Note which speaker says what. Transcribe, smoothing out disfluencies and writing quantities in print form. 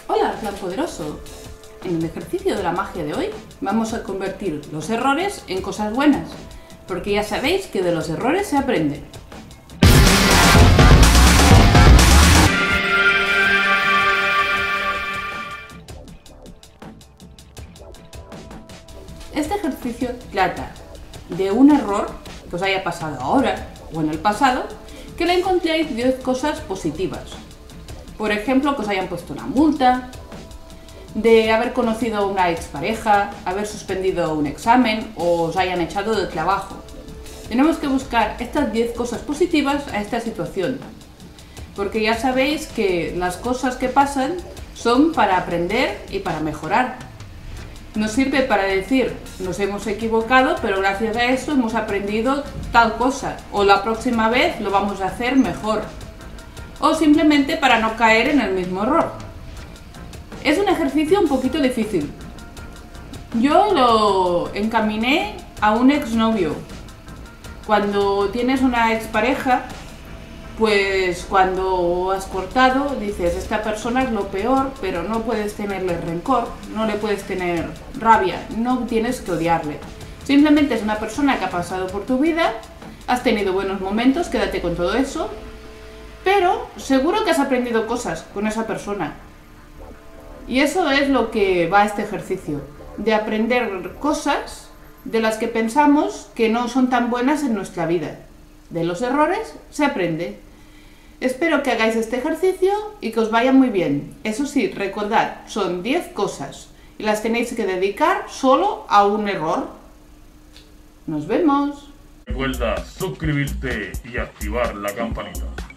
Speaker 1: Hola, Clan Poderoso. En el ejercicio de la magia de hoy vamos a convertir los errores en cosas buenas, porque ya sabéis que de los errores se aprende. Este ejercicio trata de un error que os haya pasado ahora o en el pasado, que le encontréis 10 cosas positivas. Por ejemplo, que os hayan puesto una multa, de haber conocido a una expareja, haber suspendido un examen o os hayan echado del trabajo. Tenemos que buscar estas 10 cosas positivas a esta situación, porque ya sabéis que las cosas que pasan son para aprender y para mejorar. Nos sirve para decir, nos hemos equivocado, pero gracias a eso hemos aprendido tal cosa, o la próxima vez lo vamos a hacer mejor, o simplemente para no caer en el mismo error. Es un ejercicio un poquito difícil. Yo lo encaminé a un exnovio. Cuando tienes una expareja, pues cuando has cortado, dices, esta persona es lo peor, pero no puedes tenerle rencor, no le puedes tener rabia, no tienes que odiarle. Simplemente es una persona que ha pasado por tu vida, has tenido buenos momentos, quédate con todo eso, pero seguro que has aprendido cosas con esa persona. Y eso es lo que va a este ejercicio, de aprender cosas de las que pensamos que no son tan buenas en nuestra vida. De los errores se aprende. Espero que hagáis este ejercicio y que os vaya muy bien. Eso sí, recordad, son 10 cosas y las tenéis que dedicar solo a un error. ¡Nos vemos!
Speaker 2: Recuerda suscribirte y activar la campanita.